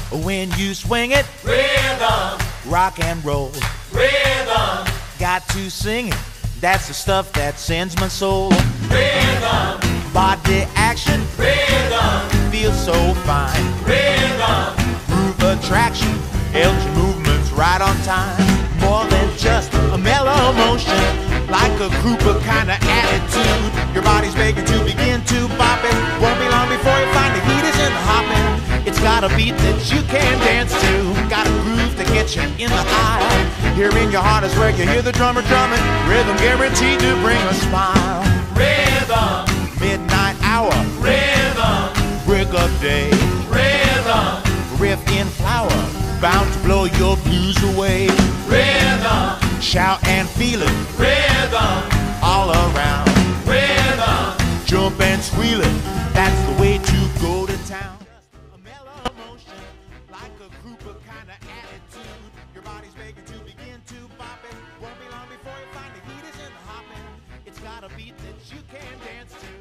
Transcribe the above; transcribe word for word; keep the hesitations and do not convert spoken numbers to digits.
When you swing it, Rhythm, rock and roll. rhythm, Got to sing it, that's the stuff that sends my soul. rhythm, Body action, rhythm, feels so fine. rhythm, Groove attraction, helps your movements right on time. More than just a mellow motion, like a grouper kind of attitude. Your body's begging to begin to bop it. Won't be long before you find the heat is in the hopping. It's got a beat that you can dance to. Got a groove that gets you in the eye. Here in your heart is where you hear the drummer drumming. Rhythm guaranteed to bring a smile. rhythm, Midnight hour, rhythm, break of day. rhythm, Riff in flower, bound to blow your blues away. rhythm, Shout and feel it rhythm, all around. rhythm, Jump and squeal it, that's the way to go to town. A mellow motion, like a grouper kind of attitude. Your body's begging to begin to bop it. Won't be long before you find the heat is in the hopping. It's got a beat that you can dance to.